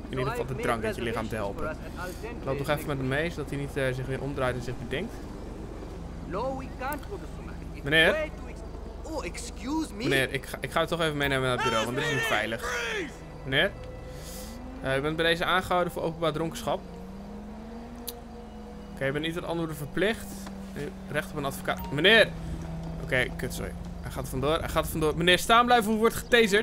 in ieder geval de drank uit je lichaam te helpen. Ik loop nog even met hem mee, zodat hij niet zich weer omdraait en zich bedenkt. Meneer? Oh, excuse me? Meneer, ik ga het toch even meenemen naar het bureau, want dit is niet veilig. Meneer? U bent bij deze aangehouden voor openbaar dronkenschap. Oké, je bent niet tot antwoorden verplicht. Recht op een advocaat. Meneer! Oké, kut, sorry. Hij gaat er vandoor. Meneer, staan blijven, hoe wordt getaserd?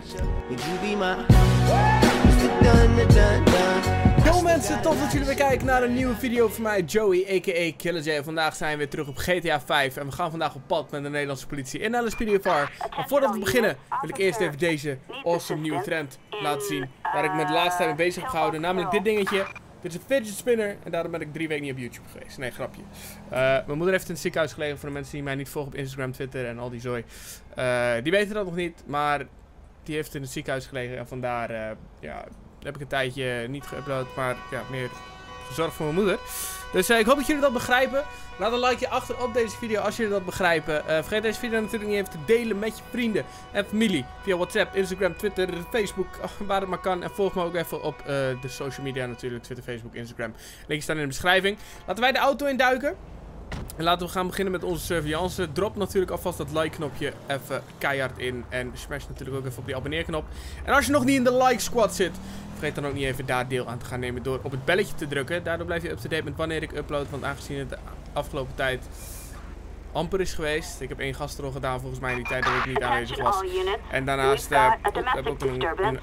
Yo mensen, tof dat jullie weer kijken naar een nieuwe video van mij, Joey, a.k.a. Killer J. Vandaag zijn we weer terug op GTA 5 en we gaan vandaag op pad met de Nederlandse politie in LSPDFR. Maar voordat we beginnen, wil ik eerst even deze awesome nieuwe trend laten zien, waar ik me de laatste tijd mee bezig heb gehouden, namelijk dit dingetje. Dit is een fidget spinner en daarom ben ik 3 weken niet op YouTube geweest. Nee, grapje. Mijn moeder heeft in het ziekenhuis gelegen, voor de mensen die mij niet volgen op Instagram, Twitter en al die zooi. Die weten dat nog niet, maar die heeft in het ziekenhuis gelegen en vandaar ja, heb ik een tijdje niet geüpload, maar ja, meer gezorgd voor mijn moeder. Dus ik hoop dat jullie dat begrijpen. Laat een likeje achter op deze video als jullie dat begrijpen. Vergeet deze video natuurlijk niet even te delen met je vrienden en familie. Via WhatsApp, Instagram, Twitter, Facebook, waar het maar kan. En volg me ook even op de social media natuurlijk. Twitter, Facebook, Instagram. Linkjes staan in de beschrijving. Laten wij de auto induiken. En laten we gaan beginnen met onze surveillance. Drop natuurlijk alvast dat like knopje even keihard in. En smash natuurlijk ook even op die abonneerknop. En als je nog niet in de like squad zit, vergeet dan ook niet even daar deel aan te gaan nemen door op het belletje te drukken. Daardoor blijf je up-to-date met wanneer ik upload. Want aangezien het de afgelopen tijd amper is geweest. Ik heb 1 gastrol gedaan volgens mij in die tijd dat ik niet aanwezig was. En daarnaast heb ik ook een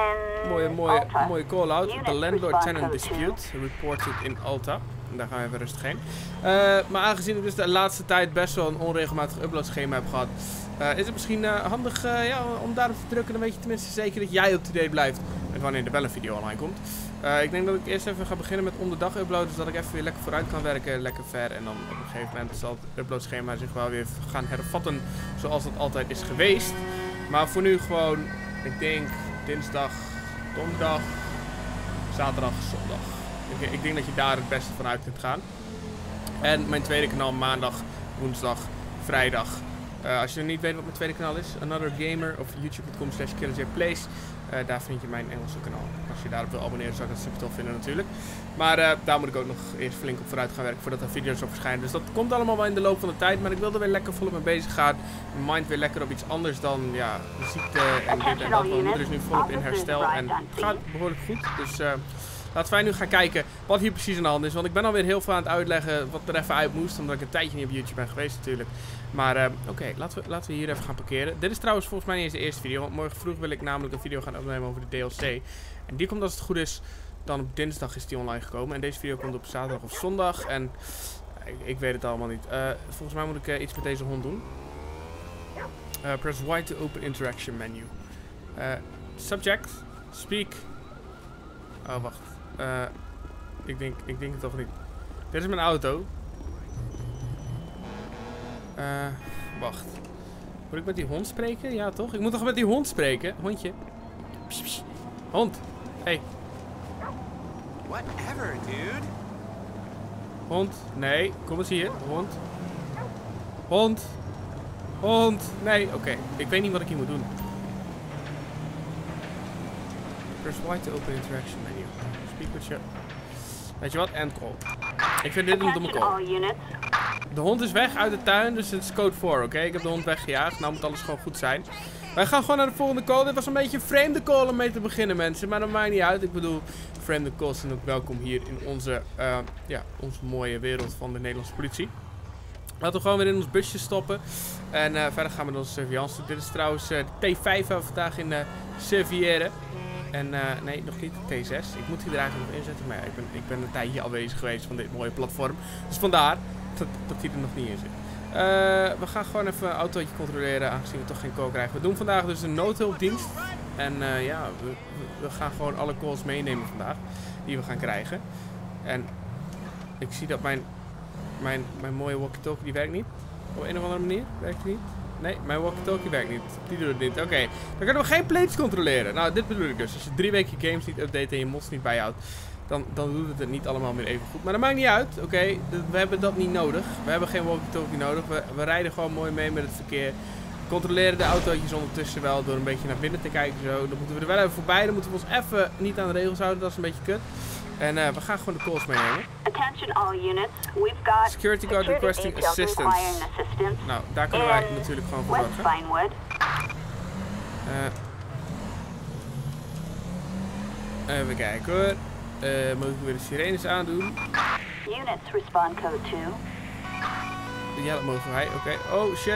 mooie call-out. The landlord-tenant dispute. Reported in Alta. En daar gaan we even rustig heen. Maar aangezien ik dus de laatste tijd best wel een onregelmatig uploadschema heb gehad, is het misschien handig ja, om daarop te drukken. Dan weet je tenminste zeker dat jij up-to-date blijft met wanneer er wel een video online komt. Ik denk dat ik eerst even ga beginnen met om de dag uploaden, zodat ik even weer lekker vooruit kan werken, lekker ver. En dan op een gegeven moment zal het uploadschema zich wel weer gaan hervatten zoals het altijd is geweest. Maar voor nu gewoon, ik denk dinsdag, donderdag, zaterdag, zondag. Ik denk dat je daar het beste van uit kunt gaan. En mijn tweede kanaal maandag, woensdag, vrijdag. Als je niet weet wat mijn tweede kanaal is, Another Gamer of youtube.com/KillerJPlays. Daar vind je mijn Engelse kanaal. Als je daarop wil abonneren zou ik dat super tof vinden natuurlijk. Maar daar moet ik ook nog eerst flink op vooruit gaan werken voordat er video's op verschijnen. Dus dat komt allemaal wel in de loop van de tijd. Maar ik wil er weer lekker volop mee bezig gaan. Mijn mind weer lekker op iets anders dan ja, de ziekte en dit en dat. Mijn moeder is nu volop in herstel en het gaat behoorlijk goed. Dus laten wij nu gaan kijken wat hier precies aan de hand is. Want ik ben alweer heel veel aan het uitleggen wat er even uit moest. Omdat ik een tijdje niet op YouTube ben geweest natuurlijk. Maar oké, laten we hier even gaan parkeren. Dit is trouwens volgens mij niet eens de eerste video. Want morgen vroeg wil ik namelijk een video gaan opnemen over de DLC. En die komt als het goed is, dan op dinsdag is die online gekomen. En deze video komt op zaterdag of zondag. En ik weet het allemaal niet. Volgens mij moet ik iets met deze hond doen. Press Y to open interaction menu. Subject. Speak. Oh, wacht. Ik denk het toch niet. Dit is mijn auto. Wacht. Moet ik met die hond spreken? Ja, toch? Ik moet toch met die hond spreken? Hondje. Psst, psst. Hond. Hey. Whatever, dude. Hond. Nee. Kom eens hier. Hond. Hond. Hond. Nee. Oké. Ik weet niet wat ik hier moet doen. Press Y to open interaction menu. Speak with you. Weet je wat? End call. Ik vind dit een domme call. De hond is weg uit de tuin, dus het is code 4, oké? Ik heb de hond weggejaagd. Nou moet alles gewoon goed zijn. Wij gaan gewoon naar de volgende call. Dit was een beetje een vreemde call om mee te beginnen, mensen. Maar dat maakt niet uit. Ik bedoel, vreemde calls zijn ook welkom hier in onze, ja, onze mooie wereld van de Nederlandse politie. Laten we gewoon weer in ons busje stoppen. En verder gaan we met onze surveillance. Dit is trouwens de T5 waar we vandaag in surveilleren. En nee, nog niet de T6. Ik moet die er eigenlijk nog inzetten. Maar ja, ik ben een tijdje afwezig geweest van dit mooie platform. Dus vandaar dat die er nog niet in zit. We gaan gewoon even een autootje controleren, aangezien we toch geen call krijgen. We doen vandaag dus een noodhulpdienst. En ja, we gaan gewoon alle calls meenemen vandaag, die we gaan krijgen. En ik zie dat mijn mooie walkie-talkie, die werkt niet. Op een of andere manier, werkt die niet? Nee, mijn walkie-talkie werkt niet. Die doet het niet. Oké, dan kunnen we geen plates controleren. Nou, dit bedoel ik dus. Als je 3 weken games niet update en je mods niet bijhoudt, dan doet het niet allemaal meer even goed. Maar dat maakt niet uit. Oké, we hebben dat niet nodig. We hebben geen walkie-talkie nodig. We rijden gewoon mooi mee met het verkeer. controleren de autootjes ondertussen wel door een beetje naar binnen te kijken. Zo. Dan moeten we er wel even voorbij. Dan moeten we ons even niet aan de regels houden. Dat is een beetje kut. En we gaan gewoon de calls meenemen. Attention all units. We've got Security guard requesting assistance. Nou, daar kunnen wij natuurlijk gewoon voor zorgen. Even kijken hoor. Mogen we weer de sirenes aandoen? Units respond code 2. Ja, dat mogen wij. Oké. Oh shit.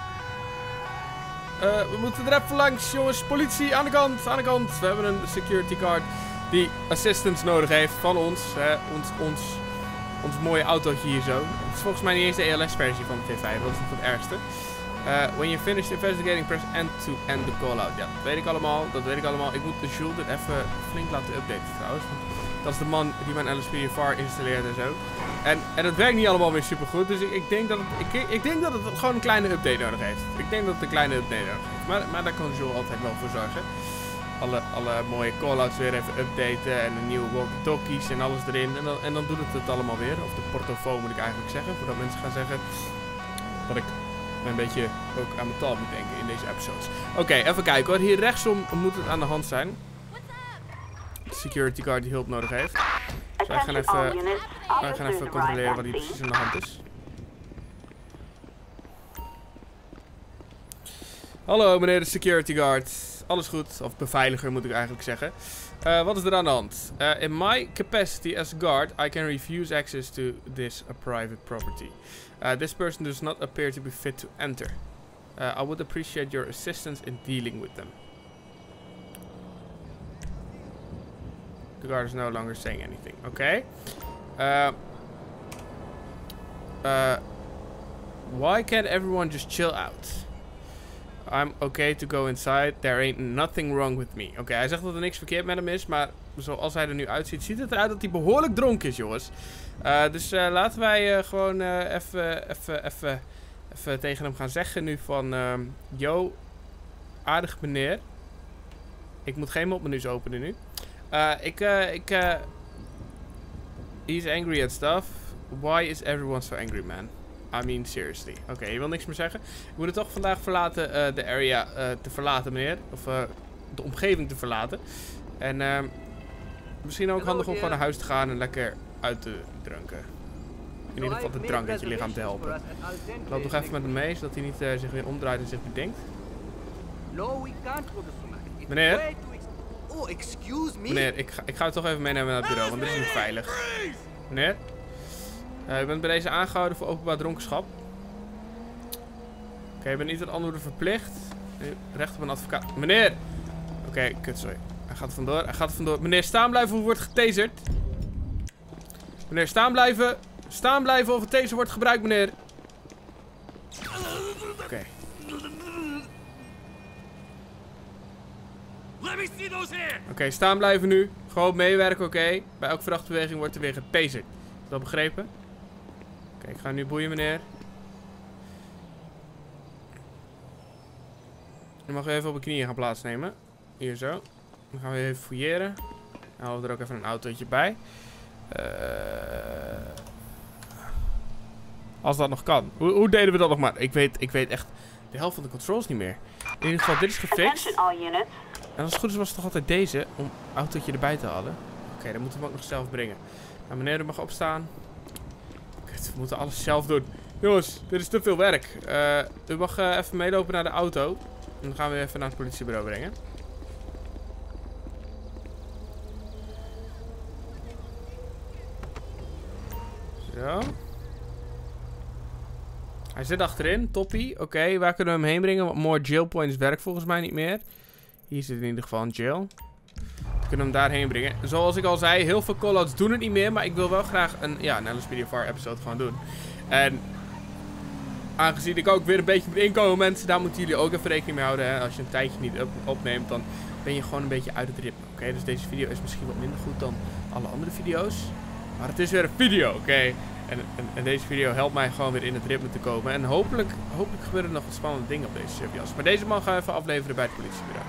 We moeten er even langs, jongens. Politie, aan de kant, aan de kant. We hebben een security guard die assistance nodig heeft van ons. Ons mooie autootje hier zo. Het is volgens mij niet eens de ELS-versie van de T5. Dat is nog het ergste. When you finished investigating, press end to end the call-out. Ja, dat weet ik allemaal. Dat weet ik allemaal. Ik moet de Jules dit even flink laten updaten trouwens. Dat is de man die mijn LSPDFR installeert en zo. En het werkt niet allemaal weer super goed. Dus ik denk dat het gewoon een kleine update nodig heeft. Ik denk dat het een kleine update nodig heeft. Maar daar kan Jules altijd wel voor zorgen. Alle mooie callouts weer even updaten. En de nieuwe walkie-talkies en alles erin. En dan doet het allemaal weer. Of de portofoon moet ik eigenlijk zeggen. Voordat mensen gaan zeggen dat ik een beetje ook aan mijn taal moet denken in deze episodes. Oké, even kijken hoor. Hier rechtsom moet het aan de hand zijn. De security guard die hulp nodig heeft. Dus wij gaan even controleren wat hier precies aan de hand is. Hallo meneer de security guard. Alles goed? Of beveiliger moet ik eigenlijk zeggen. Wat is er aan de hand? In my capacity as guard, I can refuse access to this private property. This person does not appear to be fit to enter. I would appreciate your assistance in dealing with them. The guard is no longer saying anything. Okay. Why can't everyone just chill out? I'm okay to go inside. There ain't nothing wrong with me. Oké, hij zegt dat er niks verkeerd met hem is. Maar zoals hij er nu uitziet, ziet het eruit dat hij behoorlijk dronken is, jongens. Dus laten wij gewoon even tegen hem gaan zeggen nu van... yo, aardig meneer. Ik moet geen mopmenus openen nu. He's angry at stuff. Why is everyone so angry, man? I mean, seriously. Oké, je wil niks meer zeggen. Ik moet het toch vandaag verlaten, de area te verlaten, meneer. Of de omgeving te verlaten. En misschien ook handig om gewoon naar huis te gaan en lekker uit te drinken. In ieder geval de drank uit je lichaam te helpen. Ik loop nog even met hem mee, zodat hij niet zich weer omdraait en zich bedenkt. Meneer? Oh, excuse me? Meneer, ik ga het toch even meenemen naar het bureau, want dit is niet veilig. Meneer? U bent bij deze aangehouden voor openbaar dronkenschap. Oké, je bent niet tot antwoorden verplicht. Recht op een advocaat. Meneer! Oké, kut, sorry. Hij gaat er vandoor. Meneer, staan blijven of wordt getaserd. Meneer, staan blijven. Staan blijven of een taser wordt gebruikt, meneer. Oké. Oké, staan blijven nu. Gewoon meewerken, oké. Bij elke vrachtbeweging wordt er weer getaserd. Is dat begrepen? Oké, ik ga nu boeien, meneer. Dan mag u even op uw knieën gaan plaatsnemen. Hier zo. Dan gaan we even fouilleren. Dan halen we er ook even een autootje bij. Als dat nog kan. Hoe deden we dat nog maar? Ik weet echt de helft van de controls niet meer. In ieder geval, dit is gefixt. En als het goed is was het toch altijd deze. Om autootje erbij te halen. Oké, dan moeten we hem ook nog zelf brengen. Nou, meneer, u mag opstaan. Kut, we moeten alles zelf doen. Jongens, dit is te veel werk. U mag even meelopen naar de auto. En dan gaan we even naar het politiebureau brengen. Zo. Hij zit achterin, toppie. Oké, waar kunnen we hem heen brengen? Want more jail points werkt volgens mij niet meer. Hier zit in ieder geval een jail. We kunnen hem daarheen brengen. Zoals ik al zei, heel veel callouts doen het niet meer. Maar ik wil wel graag een LSPDFR episode gewoon doen. En aangezien ik ook weer een beetje moet inkomen, mensen, daar moeten jullie ook even rekening mee houden. Hè? Als je een tijdje niet opneemt, dan ben je gewoon een beetje uit het ritme. Oké, dus deze video is misschien wat minder goed dan alle andere video's. Maar het is weer een video, oké? En deze video helpt mij gewoon weer in het ritme te komen. En hopelijk gebeuren er nog wat spannende dingen op deze surveillance. Maar deze man gaan we even afleveren bij het politiebureau.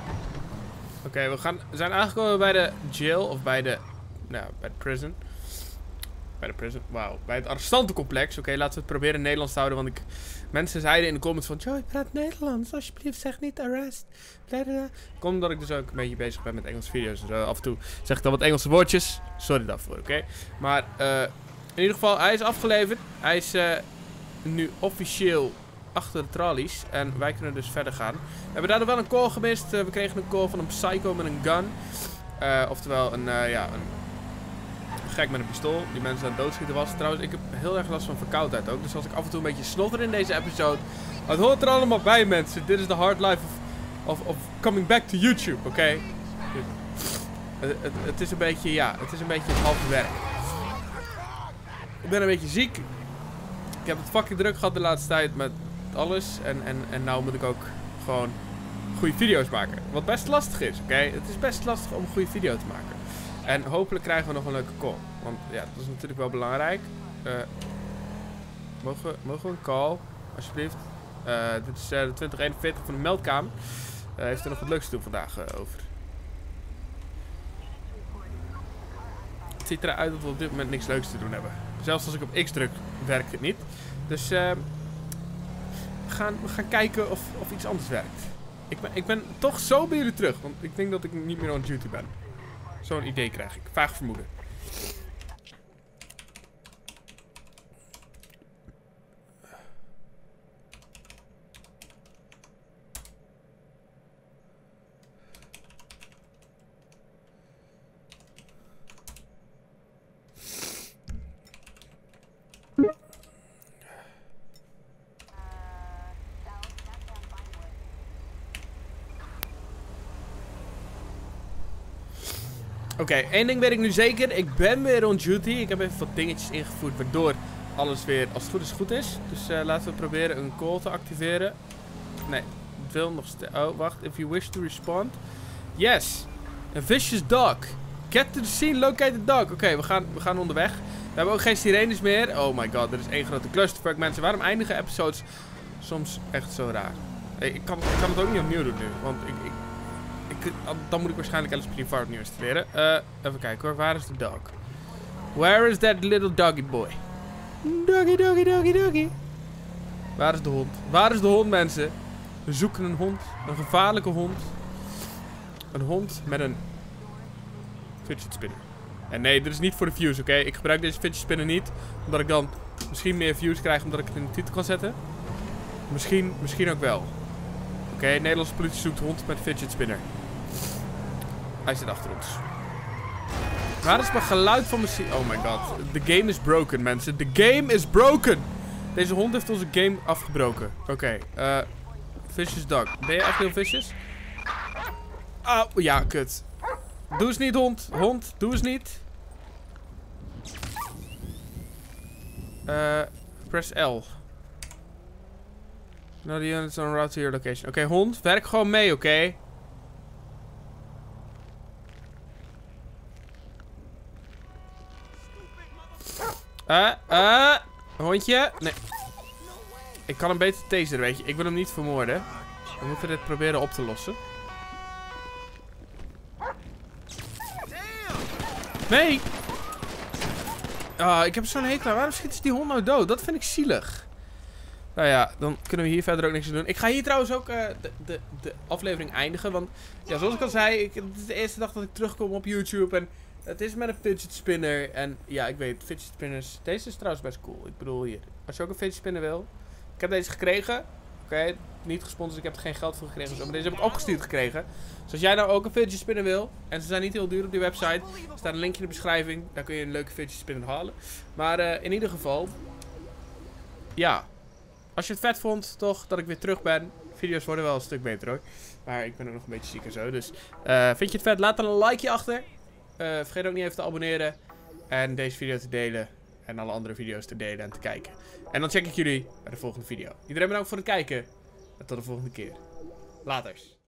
Oké, we zijn aangekomen bij de jail. Of bij de prison. Bij de prison. Wauw. Bij het arrestantencomplex. Oké, laten we het proberen in Nederlands te houden. Want mensen zeiden in de comments van... Joey, praat Nederlands. Alsjeblieft, zeg niet arrest. Komt omdat ik dus ook een beetje bezig ben met Engelse video's. Dus af en toe zeg ik dan wat Engelse woordjes. Sorry daarvoor, oké? Maar in ieder geval, hij is afgeleverd. Hij is nu officieel achter de tralies. En wij kunnen dus verder gaan. We hebben daar nog wel een call gemist. We kregen een call van een psycho met een gun. Oftewel een gek met een pistool die mensen aan het doodschieten was. Trouwens, ik heb heel erg last van verkoudheid ook. Dus als ik af en toe een beetje snotter in deze episode. Het hoort er allemaal bij, mensen. Dit is de hard life of coming back to YouTube, oké? Het is een beetje, ja, het is een beetje het halve werk. Ik ben een beetje ziek. Ik heb het fucking druk gehad de laatste tijd met alles. En nou moet ik ook gewoon goede video's maken. Wat best lastig is, oké? Het is best lastig om een goede video te maken. En hopelijk krijgen we nog een leuke call. Want ja, dat is natuurlijk wel belangrijk. Mogen we een call? Alsjeblieft. Dit is de 2041 van de meldkamer. Heeft er nog wat leuks te doen vandaag over. Het ziet eruit dat we op dit moment niks leuks te doen hebben. Zelfs als ik op X druk, werkt het niet. Dus we gaan kijken of iets anders werkt. Ik ben toch zo bij jullie terug. Want ik denk dat ik niet meer on duty ben. Zo'n idee krijg ik. Vaag vermoeden. Oké, één ding weet ik nu zeker. Ik ben weer on duty. Ik heb even wat dingetjes ingevoerd waardoor alles weer als het goed is. Dus laten we proberen een call te activeren. Nee, het wil nog steeds. Oh, wacht. If you wish to respond. Yes. A vicious dog. Get to the scene, locate the dog. Oké, we gaan onderweg. We hebben ook geen sirenes meer. Oh my god, dit is één grote clusterfuck, mensen. Waarom eindigen episodes soms echt zo raar? Ik kan het ook niet opnieuw doen nu. Want dan moet ik waarschijnlijk LSPD4 opnieuw installeren. Even kijken hoor. Waar is de dog? Where is that little doggy boy? Doggy, doggy, doggy, doggy. Waar is de hond? Waar is de hond, mensen? We zoeken een hond. Een gevaarlijke hond. Een hond met een fidget spinner. En nee, dit is niet voor de views, oké? Ik gebruik deze fidget spinner niet. Omdat ik dan misschien meer views krijg omdat ik het in de titel kan zetten. Misschien ook wel. Oké, Nederlandse politie zoekt hond met fidget spinner. Hij zit achter ons. Waar is mijn geluid van mijn... Oh my god. The game is broken, mensen. The game is broken. Deze hond heeft onze game afgebroken. Oké. Vicious dog. Ben je echt heel vicious? Oh, ja, kut. Doe eens niet, hond. Hond, doe eens niet. Press L. No, the units on route to your location. Oké, hond, werk gewoon mee, oké? Hondje? Nee. Ik kan hem beter taseren, weet je. Ik wil hem niet vermoorden. We moeten dit proberen op te lossen. Nee! Ik heb zo'n hekel aan. Waarom schiet die hond nou dood? Dat vind ik zielig. Nou ja, dan kunnen we hier verder ook niks aan doen. Ik ga hier trouwens ook de aflevering eindigen. Want ja, zoals ik al zei, het is de eerste dag dat ik terugkom op YouTube. En het is met een fidget spinner. En ja, ik weet, fidget spinners. Deze is trouwens best cool. Ik bedoel hier. Als je ook een fidget spinner wil. Ik heb deze gekregen. Oké, niet gesponsord. Ik heb er geen geld voor gekregen. Maar deze heb ik opgestuurd gekregen. Dus als jij nou ook een fidget spinner wil. En ze zijn niet heel duur op die website. Er staat een linkje in de beschrijving. Daar kun je een leuke fidget spinner halen. Maar in ieder geval. Ja. Als je het vet vond, toch, dat ik weer terug ben. Video's worden wel een stuk beter hoor. Maar ik ben er nog een beetje ziek en zo. Dus vind je het vet? Laat dan een likeje achter. Vergeet ook niet even te abonneren. En deze video te delen. En alle andere video's te delen en te kijken. En dan check ik jullie bij de volgende video. Iedereen bedankt voor het kijken. En tot de volgende keer. Laters.